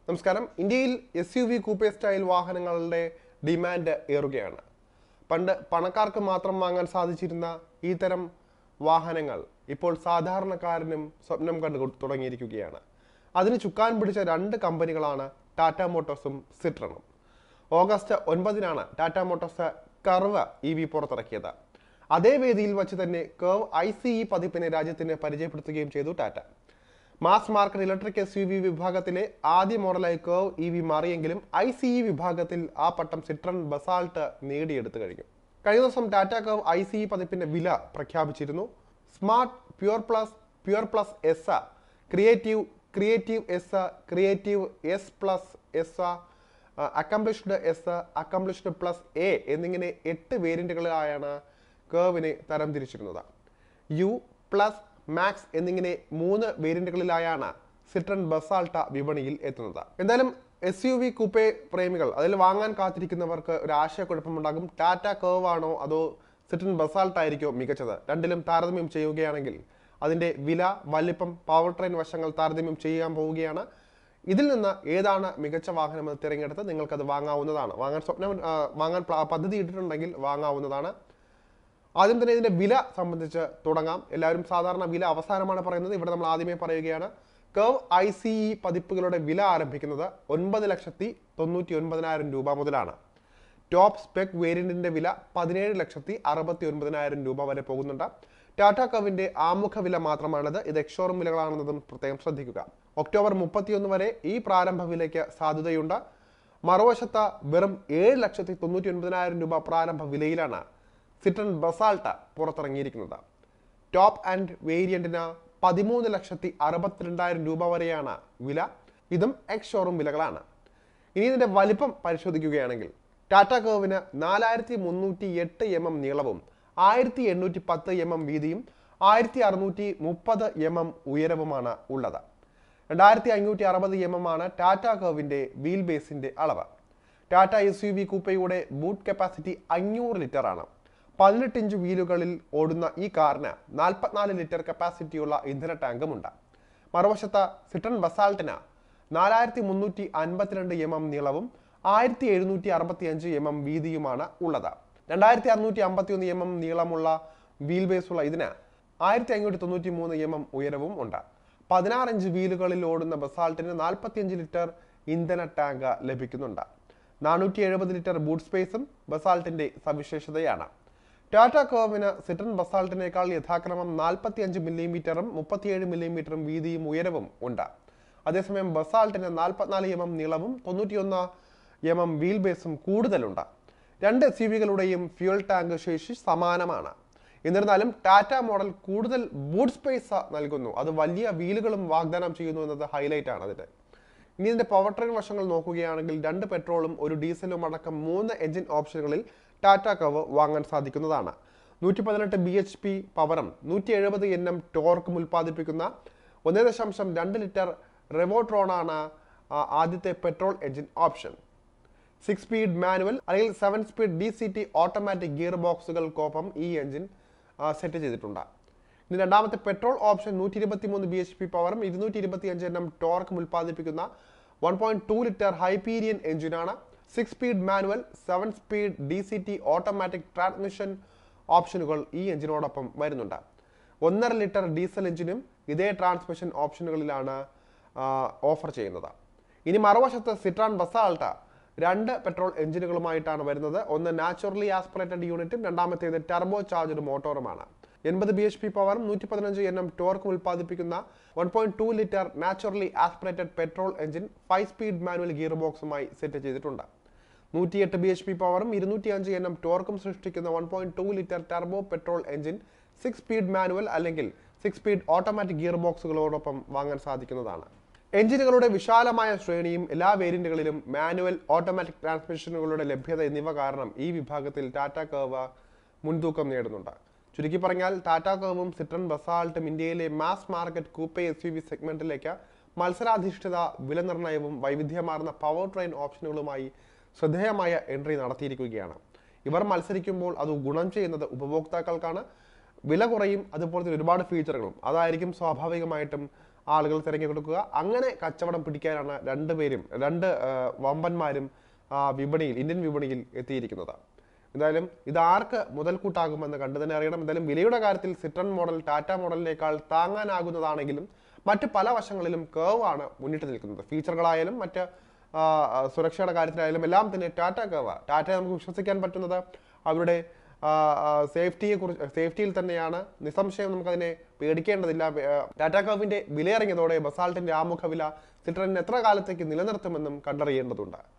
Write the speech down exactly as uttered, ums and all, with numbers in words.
നമസ്കാരം. ഇന്ത്യയിൽ S U V coupe style വാഹനങ്ങളുടെ ഡിമാൻഡ് ഏറുകയാണ്. പണ്ട് പണക്കാർക്ക് മാത്രം വാങ്ങാൻ സാധിച്ചിരുന്ന ഈ തരം വാഹനങ്ങൾ ഇപ്പോൾ സാധാരണക്കാരനും സ്വപ്നം കണ്ടു തുടങ്ങിയിരിക്കുകയാണ്. അതിന് ചുക്കാൻ പിടിച്ച രണ്ട് കമ്പനികളാണ് ടാറ്റ മോട്ടോഴ്സും സിട്രണും. ഓഗസ്റ്റ് ഒൻപതിനാണ് Tata Motors Curvv E V പുറത്തിറക്കിയത്. അതേ വേദിയിൽ വച്ച് തന്നെ കർവ് ഐ സി ഇ പതിപ്പിനെ രാജ്യത്തിന് പരിചയപ്പെടുത്തുകയും ചെയ്തു Tata. Mass market electric S U V വിഭാഗത്തിലെ ആദ്യ മോഡലായി കർവ് ഇ വി മാറിയെങ്കിലും ഐ സി ഇ വിഭാഗത്തിൽ ആ പട്ടം സിട്രൺ ബസാൾട്ട് നേടിയെടുത്തു കഴിഞ്ഞു. കഴിഞ്ഞ ദിവസം Tata Curvv I C E പതിപ്പിന്റെ വില പ്രഖ്യാപിച്ചിരുന്നു. Smart, pure plus, pure plus S, creative, creative S, creative S plus S, accomplished S, accomplished plus A എന്നിങ്ങനെ എട്ട് വേരിയന്റുകളിലായാണ് കർവിനെ തരംതിരിച്ചിരുന്നത്. യു പ്ലസ്, മാക്സ് എന്നിങ്ങനെ മൂന്ന് വേരിയന്റുകളിലായാണ് സിട്രൺ ബസാൾട്ട വിപണിയിൽ എത്തുന്നത്. എന്തായാലും എസ് യു വി കൂപ്പേ പ്രേമികൾ, അതിൽ വാങ്ങാൻ കാത്തിരിക്കുന്നവർക്ക് ഒരു ആശയക്കുഴപ്പമുണ്ടാകും. ടാറ്റ കർവ് ആണോ അതോ സിട്രൺ ബസാൾട്ട് ആയിരിക്കോ മികച്ചത്? രണ്ടിലും താരതമ്യം ചെയ്യുകയാണെങ്കിൽ അതിന്റെ വില, വലിപ്പം, പവർ ട്രെയിൻ വശങ്ങൾ താരതമ്യം ചെയ്യാൻ പോവുകയാണ്. ഇതിൽ നിന്ന് ഏതാണ് മികച്ച വാഹനമെന്ന് തിരഞ്ഞെടുത്ത് നിങ്ങൾക്കത് വാങ്ങാവുന്നതാണ്. വാങ്ങാൻ സ്വപ്നം വാങ്ങാൻ പദ്ധതി ഇട്ടിട്ടുണ്ടെങ്കിൽ വാങ്ങാവുന്നതാണ്. ആദ്യം തന്നെ ഇതിന്റെ വില സംബന്ധിച്ച് തുടങ്ങാം. എല്ലാവരും സാധാരണ വില അവസാനമാണ് പറയുന്നത്. ഇവിടെ നമ്മൾ ആദ്യമേ പറയുകയാണ്. കർവ് ഐ സി ഇ പതിപ്പുകളുടെ വില ആരംഭിക്കുന്നത് ഒൻപത് ലക്ഷത്തി തൊണ്ണൂറ്റി ഒൻപതിനായിരം രൂപ മുതലാണ്. ടോപ്പ് സ്പെക് വേരിയന്റിന്റെ വില പതിനേഴ് ലക്ഷത്തി അറുപത്തി ഒൻപതിനായിരം രൂപ വരെ പോകുന്നുണ്ട്. ടാറ്റ കർവിന്റെ ആമുഖ വില മാത്രമാണിത്. ഇത് എക്സ്ഷോറൂം വിലകളാണെന്നതും പ്രത്യേകം ശ്രദ്ധിക്കുക. ഒക്ടോബർ മുപ്പത്തിയൊന്ന് വരെ ഈ പ്രാരംഭ വിലയ്ക്ക് സാധ്യതയുണ്ട്. മറുവശത്ത് വെറും ഏഴ് ലക്ഷത്തി തൊണ്ണൂറ്റി ഒൻപതിനായിരം രൂപ പ്രാരംഭ വിലയിലാണ് സിട്രൺ ബസാൾട്ട പുറത്തിറങ്ങിയിരിക്കുന്നത്. ടോപ്പ് ആൻഡ് വേരിയന്റിന് പതിമൂന്ന് ലക്ഷത്തി അറുപത്തിരണ്ടായിരം രൂപ വരെയാണ് വില. ഇതും എക്സ് ഷോറൂം വിലകളാണ്. ഇനി ഇതിന്റെ വലിപ്പം പരിശോധിക്കുകയാണെങ്കിൽ ടാറ്റ കർവിന് നാലായിരത്തി മുന്നൂറ്റി എട്ട് എം എം നീളവും ആയിരത്തി എണ്ണൂറ്റി പത്ത് എം എം വീതിയും ആയിരത്തി അറുന്നൂറ്റി മുപ്പത് എം എം ഉയരവുമാണ് ഉള്ളത്. രണ്ടായിരത്തി അഞ്ഞൂറ്റി അറുപത് എം എം ആണ് ടാറ്റ കർവിന്റെ വീൽ ബേസിന്റെ അളവ്. ടാറ്റ എസ് യു വി കൂപ്പയുടെ ബൂട്ട് കപ്പാസിറ്റി അഞ്ഞൂറ് ലിറ്റർ ആണ്. പതിനെട്ട് ഇഞ്ച് വീലുകളിൽ ഓടുന്ന ഈ കാറിന് നാൽപ്പത്തിനാല് ലിറ്റർ കപ്പാസിറ്റിയുള്ള ഇന്ധന ടാങ്കുമുണ്ട്. മറുവശത്ത് സിട്രൺ ബസാൾട്ടിന് നാലായിരത്തി മുന്നൂറ്റി അൻപത്തിരണ്ട് എം എം നീളവും ആയിരത്തി എഴുന്നൂറ്റി അറുപത്തി അഞ്ച് എം എം വീതിയുമാണ് ഉള്ളത്. രണ്ടായിരത്തി അറുന്നൂറ്റി അമ്പത്തി ഒന്ന് എം എം നീളമുള്ള വീൽ ബേസുള്ള ഇതിന് ആയിരത്തി അഞ്ഞൂറ്റി തൊണ്ണൂറ്റി മൂന്ന് എം എം ഉയരവും ഉണ്ട്. പതിനാറ് ഇഞ്ച് വീലുകളിൽ ഓടുന്ന ബസാൾട്ടിന് നാൽപ്പത്തിയഞ്ച് ലിറ്റർ ഇന്ധന ടാങ്ക് ലഭിക്കുന്നുണ്ട്. നാനൂറ്റി എഴുപത് ലിറ്റർ ബൂട്ട് സ്പേസും ബസാൾട്ടിന്റെ സവിശേഷതയാണ്. ടാറ്റ കർവിന് സിട്രൺ ബസാൾട്ടിനേക്കാൾ യഥാക്രമം നാൽപ്പത്തി അഞ്ച് മില്ലിമീറ്ററും മുപ്പത്തിയേഴ് മില്ലിമീറ്ററും വീതിയും ഉയരവും ഉണ്ട്. അതേസമയം ബസാൾട്ടിന് നാൽപ്പത്തിനാല് എം എം നീളവും തൊണ്ണൂറ്റിയൊന്ന് എം എം വീൽ ബേസും കൂടുതലുണ്ട്. രണ്ട് എസ് യു വികളുടെയും ഫ്യൂൽ ടാങ്ക് ശേഷി സമാനമാണ്. എന്നിരുന്നാലും ടാറ്റ മോഡൽ കൂടുതൽ ബൂട്ട് സ്പേസ് നൽകുന്നു. അത് വലിയ വീലുകളും വാഗ്ദാനം ചെയ്യുന്നു എന്നത് ഹൈലൈറ്റ് ആണ് അതിന്റെ. ഇനി ഇതിന്റെ പവർ ട്രെയിൻ വശങ്ങൾ നോക്കുകയാണെങ്കിൽ രണ്ട് പെട്രോളും ഒരു ഡീസലും അടക്കം മൂന്ന് എഞ്ചിൻ ഓപ്ഷനുകളിൽ ടാറ്റ കർവ് വാങ്ങാൻ സാധിക്കുന്നതാണ്. നൂറ്റി പതിനെട്ട് ബി എച്ച് പി പവറും നൂറ്റി എഴുപത് എൻ എം ടോർക്കും ഉൽപ്പാദിപ്പിക്കുന്ന ഒന്നേ ദശാംശം രണ്ട് ലിറ്റർ റെവോട്രോണാണ് ആദ്യത്തെ petrol engine option. Six speed manual അല്ലെങ്കിൽ seven speed D C T automatic gear ബോക്സുകൾക്കൊപ്പം ഈ എഞ്ചിൻ സെറ്റ് ചെയ്തിട്ടുണ്ട്. ഇനി രണ്ടാമത്തെ പെട്രോൾ ഓപ്ഷൻ നൂറ്റി ഇരുപത്തി മൂന്ന് ബി എച്ച് പി പവറും ഇരുന്നൂറ്റി ഇരുപത്തി അഞ്ച് എൻ എം ടോർക്കും ഉൽപ്പാദിപ്പിക്കുന്ന one point two litre Hyperion എഞ്ചിനാണ്. Six speed manual, seven speed D C T automatic transmission ഓപ്ഷനുകൾ ഈ എഞ്ചിനോടൊപ്പം വരുന്നുണ്ട്. ഒന്നര ലിറ്റർ ഡീസൽ എഞ്ചിനും ഇതേ ട്രാൻസ്മിഷൻ ഓപ്ഷനുകളിലാണ് ഓഫർ ചെയ്യുന്നത്. ഇനി മറുവശത്ത് സിട്രൺ ബസാൾട്ട രണ്ട് പെട്രോൾ എഞ്ചിനുകളുമായിട്ടാണ് വരുന്നത്. ഒന്ന് നാച്ചുറലി ആസ്പിറേറ്റഡ് യൂണിറ്റും രണ്ടാമത്തേത് ടർബോ ചാർജ്ഡ് മോട്ടോറുമാണ്. എൺപത് ബി എച്ച് പി പവറും നൂറ്റി പതിനഞ്ച് എൻ എം ടോർക്കും ഉൽപ്പാദിപ്പിക്കുന്ന one point two litre naturally aspirated petrol engine five speed manual gear ബോക്സുമായി സെറ്റ് ചെയ്തിട്ടുണ്ട്. നൂറ്റിയെട്ട് ബി എച്ച് പി പവറും ഇരുന്നൂറ്റി അഞ്ച് എൻ എം ടോർക്കും സൃഷ്ടിക്കുന്ന one point two litre turbo petrol engine six speed manual അല്ലെങ്കിൽ സിക്സ് സ്പീഡ് ഓട്ടോമാറ്റിക് ഗിയർ ബോക്സുകളോടൊപ്പം വാങ്ങാൻ സാധിക്കുന്നതാണ്. എഞ്ചിനുകളുടെ വിശാലമായ ശ്രേണിയും എല്ലാ വേരിയന്റുകളിലും മാനുവൽ, ഓട്ടോമാറ്റിക് ട്രാൻസ്മിഷനുകളുടെ ലഭ്യത എന്നിവ കാരണം ഈ വിഭാഗത്തിൽ ടാറ്റ കർവ് മുൻതൂക്കം നേടുന്നുണ്ട്. ചുരുക്കി പറഞ്ഞാൽ ടാറ്റ കർവും സിട്രൺ ബസാൾട്ടും ഇന്ത്യയിലെ mass market coupe S U V സെഗ്മെന്റിലേക്ക് മത്സരാധിഷ്ഠിത വില നിർണ്ണയവും വൈവിധ്യമാർന്ന പവർ ട്രെയിൻ ഓപ്ഷനുകളുമായി ശ്രദ്ധേയമായ എൻട്രി നടത്തിയിരിക്കുകയാണ്. ഇവർ മത്സരിക്കുമ്പോൾ അത് ഗുണം ചെയ്യുന്നത് ഉപഭോക്താക്കൾക്കാണ്. വില കുറയും, അതുപോലെ തന്നെ ഒരുപാട് ഫീച്ചറുകളും. അതായിരിക്കും സ്വാഭാവികമായിട്ടും ആളുകൾ തിരഞ്ഞെടുക്കുക. അങ്ങനെ കച്ചവടം പിടിക്കാനാണ് രണ്ടുപേരും രണ്ട് വമ്പന്മാരും വിപണിയിൽ ഇന്ത്യൻ വിപണിയിൽ എത്തിയിരിക്കുന്നത്. എന്തായാലും ഇതാർക്ക് മുതൽക്കൂട്ടാകുമെന്ന് കണ്ടു തന്നെ അറിയണം. എന്തായാലും വിലയുടെ കാര്യത്തിൽ സിട്രൺ മോഡൽ ടാറ്റ മോഡലിനേക്കാൾ താങ്ങാനാകുന്നതാണെങ്കിലും മറ്റ് പല വശങ്ങളിലും കേവ് ആണ് മുന്നിട്ട് നിൽക്കുന്നത്. ഫീച്ചറുകളായാലും മറ്റ് സുരക്ഷയുടെ കാര്യത്തിലായാലും എല്ലാം തന്നെ ടാറ്റ കേവ്. ടാറ്റയെ നമുക്ക് വിശ്വസിക്കാൻ പറ്റുന്നത് അവരുടെ സേഫ്റ്റിയെ കുറിച്ച് സേഫ്റ്റിയിൽ തന്നെയാണ്. നിസ്സംശയം നമുക്കതിനെ പേടിക്കേണ്ടതില്ല. ടാറ്റ കേവിന്റെ വിലയിറങ്ങിയതോടെ ബസാൾട്ടിന്റെ ആമുഖ വില സിട്രണിന് എത്ര കാലത്തേക്ക് നിലനിർത്തുമെന്നും കണ്ടറിയേണ്ടതുണ്ട്.